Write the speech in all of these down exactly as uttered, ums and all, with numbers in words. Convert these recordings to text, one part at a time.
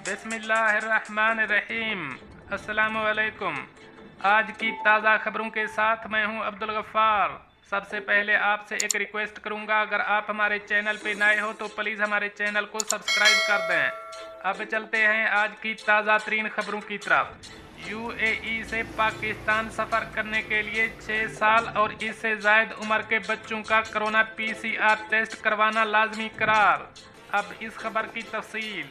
बिस्मिल्लाहिर्रहमानिर्रहीम। अस्सलामुअलैकुम। आज की ताज़ा खबरों के साथ मैं हूं अब्दुल गफ्फार। सबसे पहले आपसे एक रिक्वेस्ट करूंगा, अगर आप हमारे चैनल पे नए हो तो प्लीज़ हमारे चैनल को सब्सक्राइब कर दें। अब चलते हैं आज की ताज़ा तरीन खबरों की तरफ। यूएई से पाकिस्तान सफ़र करने के लिए छः साल और इससे ज़ायद उम्र के बच्चों का कोरोना पीसीआर टेस्ट करवाना लाजमी करार। अब इस खबर की तफसील।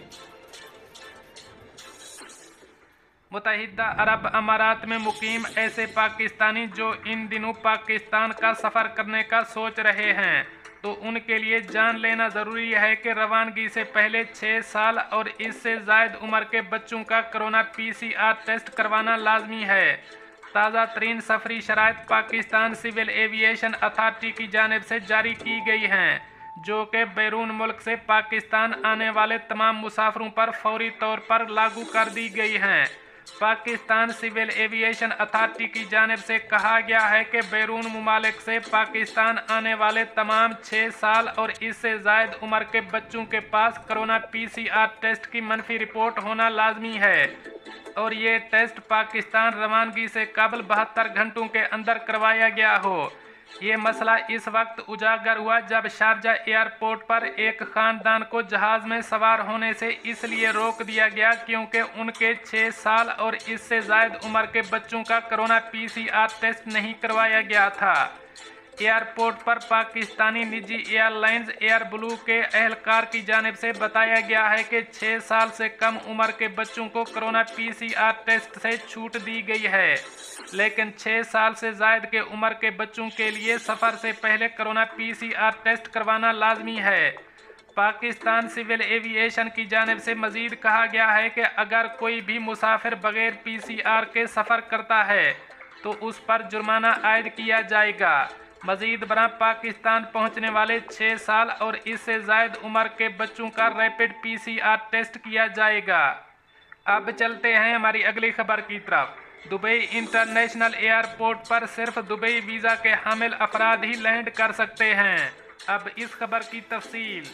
मुत्तहिदा अरब अमारात में मुकीम ऐसे पाकिस्तानी जो इन दिनों पाकिस्तान का सफ़र करने का सोच रहे हैं, तो उनके लिए जान लेना ज़रूरी है कि रवानगी से पहले छः साल और इससे ज़ायद उम्र के बच्चों का कोरोना पीसीआर टेस्ट करवाना लाजमी है। ताज़ा तरीन सफरी शराइत पाकिस्तान सिविल एविएशन अथॉरिटी की जानिब से जारी की गई हैं, जो कि बैरून मुल्क से पाकिस्तान आने वाले तमाम मुसाफिरों पर फौरी तौर पर लागू कर दी गई हैं। पाकिस्तान सिविल एविएशन अथॉरिटी की जानिब से कहा गया है कि बैरून मुमालिक से पाकिस्तान आने वाले तमाम छः साल और इससे ज़ायद उम्र के बच्चों के पास कोरोना पीसीआर टेस्ट की मनफी रिपोर्ट होना लाजमी है और ये टेस्ट पाकिस्तान रवानगी से कबल बहत्तर घंटों के अंदर करवाया गया हो। ये मसला इस वक्त उजागर हुआ जब शारजा एयरपोर्ट पर एक ख़ानदान को जहाज़ में सवार होने से इसलिए रोक दिया गया क्योंकि उनके छः साल और इससे ज़ायद उम्र के बच्चों का कोरोना पीसीआर टेस्ट नहीं करवाया गया था। एयरपोर्ट पर पाकिस्तानी निजी एयरलाइंस एयर ब्लू के एहलकार की जानिब से बताया गया है कि छः साल से कम उम्र के बच्चों को कोरोना पीसीआर टेस्ट से छूट दी गई है, लेकिन छः साल से ज़ायद के उम्र के बच्चों के लिए सफ़र से पहले कोरोना पीसीआर टेस्ट करवाना लाजमी है। पाकिस्तान सिविल एविएशन की जानिब से मज़ीद कहा गया है कि अगर कोई भी मुसाफिर बग़ैर पीसीआर के सफ़र करता है तो उस पर जुर्माना आयद किया जाएगा। मज़ीद बरां पाकिस्तान पहुंचने वाले छः साल और इससे ज़ायद उम्र के बच्चों का रैपिड पीसीआर टेस्ट किया जाएगा। अब चलते हैं हमारी अगली खबर की तरफ। दुबई इंटरनेशनल एयरपोर्ट पर सिर्फ दुबई वीज़ा के हामिल अफराद ही लैंड कर सकते हैं। अब इस खबर की तफसील।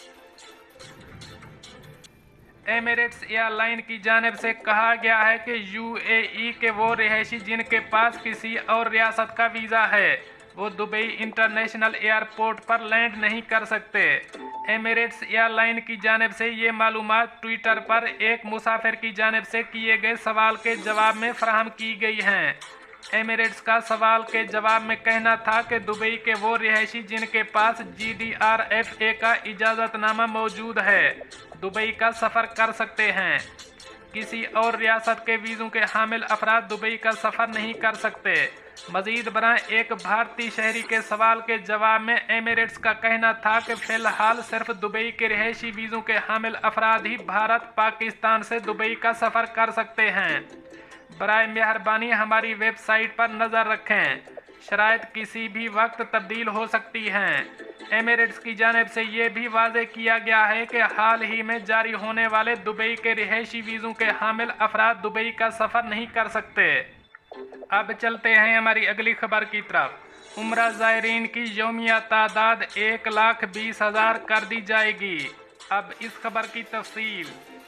एमिरेट्स एयरलाइन की जानिब से कहा गया है कि यूएई के वो रिहायशी जिनके पास किसी और रियासत का वीज़ा है, वो दुबई इंटरनेशनल एयरपोर्ट पर लैंड नहीं कर सकते। एमिरेट्स एयरलाइन की जानिब से ये मालूमात ट्विटर पर एक मुसाफिर की जानिब से किए गए सवाल के जवाब में फराहम की गई हैं। एमिरेट्स का सवाल के जवाब में कहना था कि दुबई के वो रिहायशी जिनके पास G D R F A का इजाज़तनामा मौजूद है, दुबई का सफ़र कर सकते हैं। किसी और रियासत के वीज़ों के हामिल अफराद दुबई का सफ़र नहीं कर सकते। मज़ीद बरां एक भारतीय शहरी के सवाल के जवाब में एमिरेट्स का कहना था कि फ़िलहाल सिर्फ दुबई के रिहायशी वीज़ों के हामिल अफराद ही भारत पाकिस्तान से दुबई का सफ़र कर सकते हैं। बराए मेहरबानी हमारी वेबसाइट पर नज़र रखें, शराइत किसी भी वक्त तब्दील हो सकती हैं। एमिरेट्स की जानिब से ये भी वाज़े किया गया है कि हाल ही में जारी होने वाले दुबई के रिहायशी वीज़ों के हामिल अफराद दुबई का सफ़र नहीं कर सकते। अब चलते हैं हमारी अगली खबर की तरफ। उम्रा ज़ायरीन की यौमिया तादाद एक लाख बीस हज़ार कर दी जाएगी। अब इस खबर की तफसील।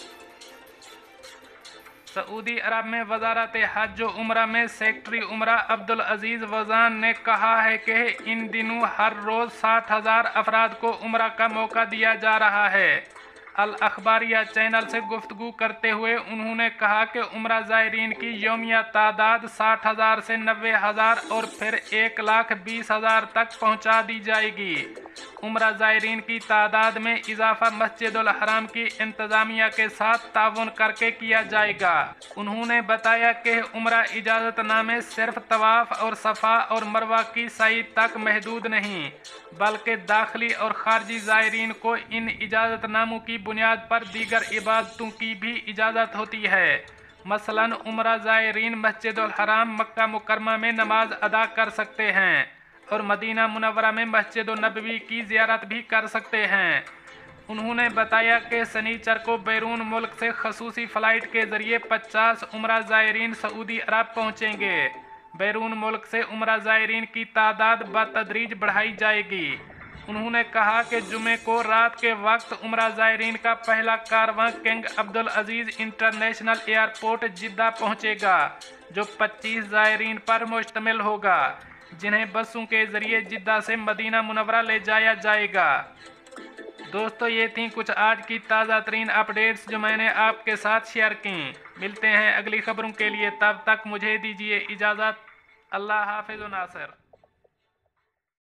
सऊदी अरब में वजारत हज व उम्रा में सेक्रेटरी उम्रा अब्दुल अजीज़ वज़ान ने कहा है कि इन दिनों हर रोज़ साठ हज़ार अफराद को उम्रा का मौका दिया जा रहा है। अल अखबारिया चैनल से गुफ्तगू करते हुए उन्होंने कहा कि उम्रा ज़ायरीन की यौमिया तादाद साठ हज़ार से नब्बे हज़ार और फिर एक लाख बीस हज़ार तक पहुँचा दी जाएगी। उम्रा ज़ायरीन की तादाद में इजाफा मस्जिदुल हराम की इंतज़ामिया के साथ ताउन करके किया जाएगा। उन्होंने बताया कि उम्रा इजाज़तनामे सिर्फ तवाफ़ और सफ़ा और मरवा की सई तक महदूद नहीं, बल्कि दाखिली और खारजी ज़ायरीन को इन इजाज़तनामों की बुनियाद पर दीगर इबादतों की भी इजाज़त होती है। मसलन उम्रा ज़ायरीन मस्जिदुल हराम मक्का मुकरमा में नमाज अदा कर सकते हैं और मदीना मुनव्वरा में मस्जिद नबवी की ज़ियारत भी कर सकते हैं। उन्होंने बताया कि शनिचर को बैरून मुल्क से खसूसी फ़्लाइट के ज़रिए पचास उम्रा ज़ायरीन सऊदी अरब पहुँचेंगे। बैरून मुल्क से उम्रा ज़ायरीन की तादाद बतदरीज बढ़ाई जाएगी। انہوں نے کہا کہ جمعے کو رات کے وقت عمرہ زائرین کا پہلا کارواں king Abdulaziz international airport Jeddah پہنچے گا، جو پچیس زائرین پر مشتمل ہوگا، جنہیں بسوں کے ذریعے جدہ سے مدینہ منورہ لے جایا جائے گا۔ دوستو، یہ تھیں کچھ آج کی تازہ ترین اپڈیٹس جو میں نے آپ کے ساتھ شیئر کیں۔ ملتے ہیں اگلی خبروں کے لیے، تب تک مجھے دیجیے اجازت۔ اللہ حافظ و ناصر۔